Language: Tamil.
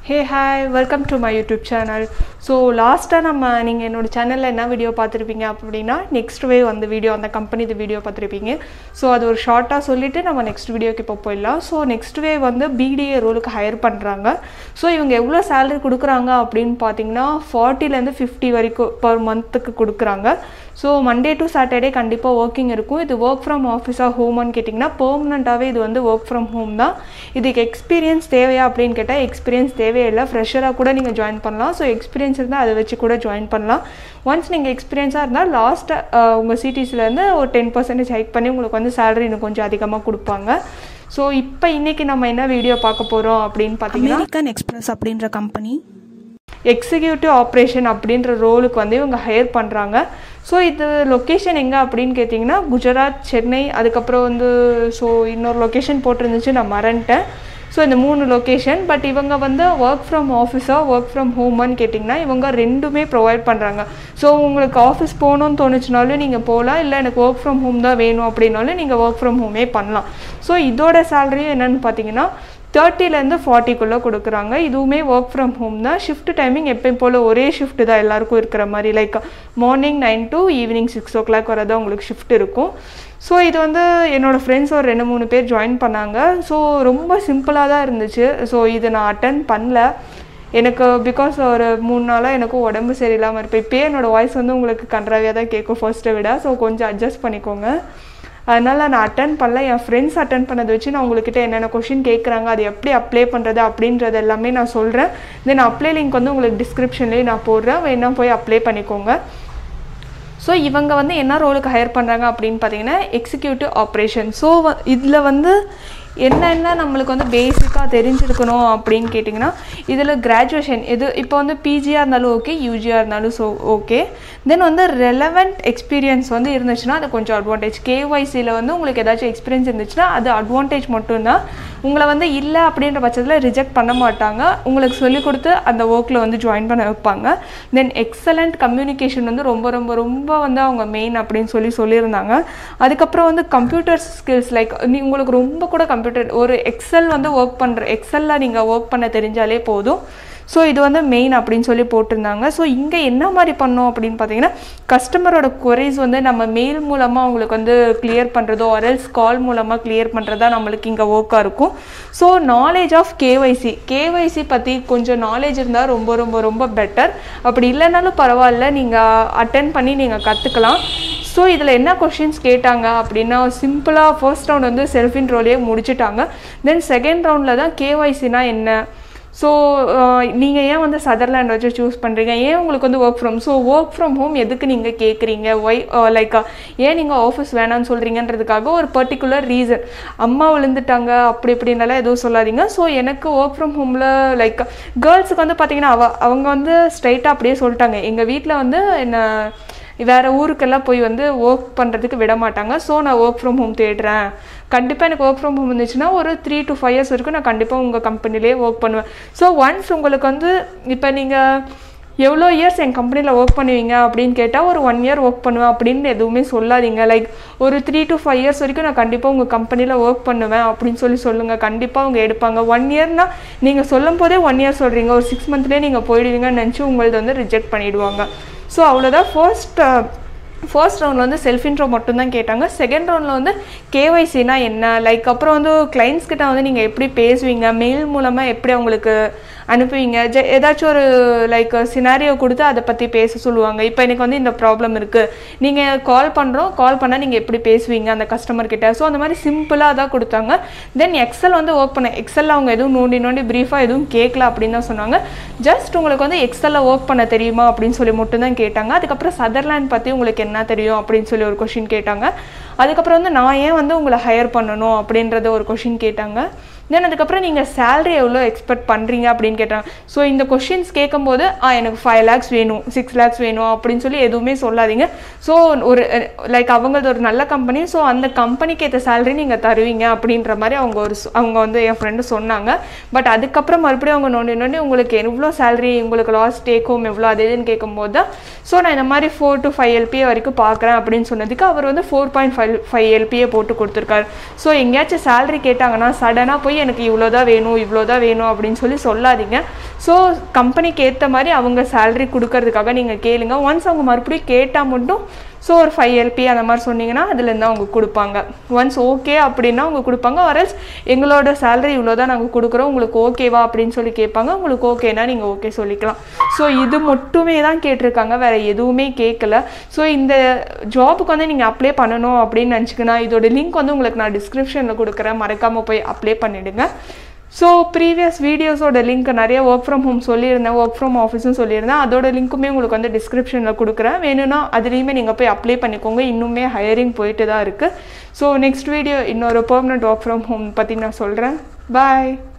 Hey hi, welcome to my YouTube channel. So last time நீங்க என்னோட சேனல்ல என்ன வீடியோ பார்த்திருப்பீங்க அப்படினா Nxtwave அந்த வீடியோ அந்த கம்பெனி வீடியோ பார்த்திருப்பீங்க. சோ அது ஒரு ஷார்ட்டா சொல்லிட்டு நம்ம நெக்ஸ்ட் வீடியோக்கு இப்போ போயிடலாம். சோ Nxtwave வந்து BDA ரோலுக்கு ஹையர் பண்றாங்க. சோ இவங்க எவ்வளவு salary கொடுக்கறாங்க அப்படினு பாத்தீங்கன்னா 40 ல இருந்து 50 வரைக்கும் per monthக்கு கொடுக்கறாங்க. So Monday to Saturday கண்டிப்பா working இருக்கும். இது work from office ah home ன்னு கேட்டிங்கனா பெர்மனன்ட்டாவே இது வந்து work from home தான். இதுக்கு எக்ஸ்பீரியன்ஸ் தேவையா அப்படினு கேட்டா எக்ஸ்பீரியன்ஸ் தேவையில்லை. ஃப்ரெஷரா கூட நீங்க ஜாயின் பண்ணலாம். சோ எக்ஸ்பீரியன்ஸ் இருந்தா அதை வச்சு கூட ஜாயின் பண்ணலாம். once நீங்க எக்ஸ்பீரியன்ஸா இருந்தா லாஸ்ட் உங்க சிடிஸ்ல இருந்து ஒரு 10% ஹைக் பண்ணி உங்களுக்கு வந்து salary இன்னும் கொஞ்சம் அதிகமா கொடுப்பாங்க. சோ இப்போ இன்னைக்கு நம்ம என்ன வீடியோ பார்க்க போறோம் அப்படினு பாத்தீங்கன்னா அமெரிக்கன் எக்ஸ்பிரஸ் அப்படிங்கற கம்பெனி எக்ஸிகியூட்டிவ் ஆபரேஷன் அப்படிங்கற ரோலுக்கு வந்து இவங்க ஹையர் பண்றாங்க. சோ இது லொகேஷன் எங்க அப்படினு கேட்டிங்கனா குஜராத், சென்னை, அதுக்கு அப்புறம் வந்து சோ இன்னொரு லொகேஷன் போட்டுருந்துச்சு நான் மறந்துட்டேன். சோ இந்த மூணு லொகேஷன் பட் இவங்க வந்து work from office ah work from home ன்னு கேட்டிங்கனா இவங்க ரெண்டுமே ப்ரொவைட் பண்றாங்க. சோ உங்களுக்கு ஆபீஸ் போணும்னு தோணுச்சுனாலும் நீங்க போலாம், இல்ல எனக்கு work from home தான் வேணும் அப்படினாலும் நீங்க work from home பண்ணலாம். சோ இதோட salary என்னன்னு பாத்தீங்கன்னா 30 ல இருந்து 40 குள்ள கொடுக்கறாங்க. இதுவுமே work from home தான். ஷிஃப்ட் டைமிங் எப்பவும் போல ஒரே ஷிஃப்ட் தான் எல்லாருக்கும் இருக்கிற மாதிரி, like morning 9 to evening 6 o'clock வரதா உங்களுக்கு ஷிஃப்ட் இருக்கும். சோ இது வந்து என்னோட फ्रेंड्स ஒரு 2-3 பேர் ஜாயின் பண்ணாங்க. சோ ரொம்ப சிம்பிளா தான் இருந்துச்சு. சோ இது நான் அட்டெண்ட் பண்ணல. எனக்கு பிகாஸ் ஒரு 3 நாளா எனக்கு உடம்பு சரியில்லாம இருக்கு. இப்போ என்னோட வாய்ஸ் வந்து உங்களுக்கு கன்றாவியா தான் கேட்கும் ஃபர்ஸ்ட்டை விட. சோ கொஞ்சம் அட்ஜஸ்ட் பண்ணிக்கோங்க. அதனால நான் அட்டெண்ட் பண்ணல. என் ஃப்ரெண்ட்ஸ் அட்டெண்ட் பண்ணதை வச்சு நான் உங்ககிட்ட என்னென்ன கொஷின் கேட்குறாங்க, அது எப்படி அப்ளை பண்ணுறது அப்படின்றது எல்லாமே நான் சொல்கிறேன். தென் அப்ளை லிங்க் வந்து உங்களுக்கு டிஸ்கிரிப்ஷன்லேயே நான் போடுறேன், வேணா போய் அப்ளை பண்ணிக்கோங்க. ஸோ இவங்க வந்து என்ன ரோலுக்கு ஹையர் பண்ணுறாங்க அப்படின்னு பார்த்தீங்கன்னா எக்ஸிக்யூட்டிவ் ஆப்ரேஷன். ஸோ இதில் வந்து என்னென்ன நம்மளுக்கு வந்து பேசிக்காக தெரிஞ்சிருக்கணும் அப்படின்னு கேட்டிங்கன்னா இதில் கிராஜுவேஷன் இது இப்போ வந்து பிஜியாக இருந்தாலும் ஓகே, யூஜியாக இருந்தாலும் ஓகே. தென் வந்து ரெலவெண்ட் எக்ஸ்பீரியன்ஸ் வந்து இருந்துச்சுன்னா அது கொஞ்சம் அட்வான்டேஜ். கேஒய்சியில் வந்து உங்களுக்கு ஏதாச்சும் எக்ஸ்பீரியன்ஸ் இருந்துச்சுன்னா அது அட்வான்டேஜ் மட்டும்தான். உங்களை வந்து இல்லை அப்படின்ற பட்சத்தில் ரிஜெக்ட் பண்ண மாட்டாங்க. உங்களுக்கு சொல்லிக் கொடுத்து அந்த ஒர்க்கில் வந்து ஜாயின் பண்ண வைப்பாங்க. தென் எக்ஸலண்ட் கம்யூனிகேஷன் வந்து ரொம்ப ரொம்ப ரொம்ப வந்து அவங்க மெயின் அப்படின்னு சொல்லியிருந்தாங்க. அதுக்கப்புறம் வந்து கம்ப்யூட்டர் ஸ்கில்ஸ், லைக் உங்களுக்கு ரொம்ப கூட கம்ப்யூட்டர் ஒரு எக்ஸல் வந்து எக்ஸலில் நீங்கள் ஒர்க் பண்ண தெரிஞ்சாலே போதும். ஸோ இது வந்து மெயின் அப்படின்னு சொல்லி போட்டிருந்தாங்க. ஸோ இங்கே என்ன மாதிரி பண்ணோம் அப்படின்னு பார்த்தீங்கன்னா கஸ்டமரோட குவரிஸ் வந்து நம்ம மெயில் மூலமாக அவங்களுக்கு வந்து கிளியர் பண்ணுறதோ ஆர்எல்ஸ் கால் மூலமாக கிளியர் பண்ணுறதா நம்மளுக்கு இங்கே ஒர்க்காக இருக்கும். ஸோ நாலேஜ் ஆஃப் கேஒய்சி பற்றி கொஞ்சம் நாலேஜ் இருந்தால் ரொம்ப ரொம்ப ரொம்ப பெட்டர். அப்படி இல்லைனாலும் பரவாயில்ல, நீங்கள் அட்டென்ட் பண்ணி நீங்கள் கற்றுக்கலாம். ஸோ இதில் என்ன கொஷின்ஸ் கேட்டாங்க அப்படின்னா சிம்பிளாக ஃபர்ஸ்ட் ரவுண்ட் வந்து செல்ஃப் இன்ட்ரோலேயே முடிச்சுட்டாங்க. தென் செகண்ட் ரவுண்டில் தான் கேஒய்சினா என்ன, ஸோ நீங்கள் ஏன் வந்து சதர்லேண்ட் வச்சு சூஸ் பண்ணுறீங்க, ஏன் உங்களுக்கு வந்து ஒர்க் ஃப்ரம் ஹோம் எதுக்கு நீங்கள் கேட்குறீங்க, லைக் ஏன் நீங்கள் ஆஃபீஸ் வேணான்னு சொல்கிறீங்கன்றதுக்காக ஒரு பர்டிகுலர் ரீசன். அம்மா விழுந்துட்டாங்க அப்படி இப்படின்னால எதுவும் சொல்லாதீங்க. ஸோ எனக்கு ஒர்க் ஃப்ரம் ஹோமில் லைக் கேர்ள்ஸுக்கு வந்து பார்த்தீங்கன்னா அவங்க வந்து ஸ்ட்ரைட்டாக அப்படியே சொல்லிட்டாங்க, எங்கள் வீட்டில் வந்து என்ன வேறு ஊருக்கெல்லாம் போய் வந்து ஒர்க் பண்ணுறதுக்கு விட மாட்டாங்க. ஸோ நான் ஒர்க் ஃப்ரம் ஹோம் தேடுறேன். கண்டிப்பாக எனக்கு ஒர்க் ஃப்ரம் ஹோம் இருந்துச்சுன்னா ஒரு 3 to 5 years வரைக்கும் நான் கண்டிப்பாக உங்கள் கம்பெனிலேயே ஒர்க் பண்ணுவேன். ஸோ ஒன்ஸ் உங்களுக்கு வந்து இப்போ நீங்கள் எவ்வளோ இயர்ஸ் என் கம்பெனியில் ஒர்க் பண்ணுவீங்க அப்படின்னு கேட்டால் ஒரு 1 year ஒர்க் பண்ணுவேன் அப்படின்னு எதுவுமே சொல்லாதீங்க. லைக் ஒரு 3 to 5 years வரைக்கும் நான் கண்டிப்பாக உங்கள் கம்பெனியில் ஒர்க் பண்ணுவேன் அப்படின்னு சொல்லுங்கள். கண்டிப்பாக அவங்க எடுப்பாங்க. 1 yearனா நீங்கள் சொல்லும் போதே 1 year சொல்கிறீங்க, ஒரு 6 monthலேயே நீங்கள் போயிடுவீங்கன்னு நினச்சி உங்களது வந்து ரிஜெக்ட் பண்ணிவிடுவாங்க. ஸோ அவ்வளோதான். ஃபர்ஸ்ட் ரவுண்டில் வந்து செல்ஃப் இன்ட்ரோ மட்டும்தான் கேட்டாங்க. செகண்ட் ரவுண்டில் வந்து கேஒய்சினா என்ன, லைக் அப்புறம் வந்து கிளைண்ட்ஸ் கிட்ட வந்து நீங்கள் எப்படி பேசுவீங்க, மெயில் மூலமாக எப்படி அவங்களுக்கு அனுப்புவீங்க, ஏதாச்சும் ஒரு லைக் சினாரியோ கொடுத்து அதை பற்றி பேச சொல்லுவாங்க. இப்போ எனக்கு வந்து இந்த ப்ராப்ளம் இருக்குது, நீங்கள் கால் பண்ணால் நீங்கள் எப்படி பேசுவீங்க அந்த கஸ்டமர்கிட்ட. ஸோ அந்த மாதிரி சிம்பிளாக தான் கொடுத்தாங்க. தென் எக்ஸல் வந்து ஒர்க் பண்ண எக்ஸலில் அவங்க எதுவும் நோண்டி ப்ரீஃபாக எதுவும் கேட்கல அப்படின்னு தான் சொன்னாங்க. ஜஸ்ட் உங்களுக்கு வந்து எக்ஸலில் ஒர்க் பண்ண தெரியுமா அப்படின்னு சொல்லி மட்டும்தான் கேட்டாங்க. அதுக்கப்புறம் சதர்லேண்ட் பற்றி உங்களுக்கு என்ன தெரியும் அப்படின்னு சொல்லி ஒரு கொஷின் கேட்டாங்க. அதுக்கப்புறம் வந்து நான் ஏன் வந்து உங்களை ஹையர் பண்ணணும் அப்படின்றத ஒரு கொஷின் கேட்டாங்க. தென் அதுக்கப்புறம் நீங்கள் சேலரி எவ்வளோ எக்ஸ்பெக்ட் பண்ணுறீங்க அப்படின்னு கேட்டாங்க. ஸோ இந்த கொஷின்ஸ் கேட்கும்போது எனக்கு 5 lakhs வேணும், 6 lakhs வேணும் அப்படின்னு சொல்லி எதுவுமே சொல்லாதீங்க. ஸோ ஒரு லைக் அவங்களது ஒரு நல்ல கம்பெனி, ஸோ அந்த கம்பெனிக்கு ஏற்ற சேலரி நீங்கள் தருவீங்க அப்படின்ற மாதிரி அவங்க வந்து என் ஃப்ரெண்டு சொன்னாங்க. பட் அதுக்கப்புறம் மறுபடியும் அவங்க நோண்டி உங்களுக்கு எவ்வளோ சேலரி, உங்களுக்கு லாஸ்ட் டேக் ஹோம் எவ்வளோ அது இதுன்னு கேட்கும்போது தான் ஸோ நான் இந்த மாதிரி 4 to 5 LPA வரைக்கும் பார்க்குறேன் அப்படின்னு சொன்னதுக்கு அவர் வந்து 4.5 LPA போட்டு கொடுத்துருக்காரு. ஸோ எங்கேயாச்சும் சேலரி கேட்டாங்கன்னா சடனாக போய் போய் எனக்கு இவ்வளோதான் வேணும் அப்படின்னு சொல்லாதீங்க. ஸோ கம்பெனிக்கு ஏற்ற மாதிரி அவங்க சேலரி கொடுக்கறதுக்காக நீங்கள் கேளுங்க. ஒன்ஸ் அவங்க மறுபடியும் கேட்டால் மட்டும் ஸோ ஒரு 5 LP அந்த மாதிரி சொன்னீங்கன்னா அதுலேருந்து அவங்க கொடுப்பாங்க. ஒன்ஸ் ஓகே அப்படின்னா அவங்க கொடுப்பாங்க. வரல்ஸ் எங்களோட சேலரி இவ்வளோ தான் நாங்கள் கொடுக்குறோம், உங்களுக்கு ஓகேவா அப்படின்னு கேட்பாங்க. உங்களுக்கு ஓகேனா நீங்கள் ஓகே சொல்லிக்கலாம். ஸோ இது மட்டுமே தான் கேட்டிருக்காங்க, வேறு எதுவுமே கேட்கல. ஸோ இந்த ஜாபுக்கு நீங்கள் அப்ளை பண்ணணும் அப்படின்னு நினச்சிங்கன்னா இதோட லிங்க் உங்களுக்கு நான் டிஸ்கிரிப்ஷனில் கொடுக்குறேன், மறக்காமல் போய் அப்ளை பண்ணிவிடுங்க. ஸோ ப்ரீவியஸ் வீடியோஸோட லிங்க் நிறைய ஒர்க் ஃப்ரம் ஹோம் சொல்லியிருந்தேன், ஒர்க் ஃப்ரம் ஆஃபீஸும் சொல்லியிருந்தேன். அதோட லிங்க்குமே உங்களுக்கு டிஸ்கிரிப்ஷனில் கொடுக்குறேன். வேணும்னா அதுலேயுமே நீங்கள் போய் அப்ளை பண்ணிக்கோங்க. இன்னுமே ஹையரிங் போயிட்டு தான் இருக்குது. ஸோ நெக்ஸ்ட் வீடியோ இன்னொரு பெர்மனெண்ட் ஒர்க் ஃப்ரம் ஹோம் பற்றி நான் சொல்கிறேன். பாய்.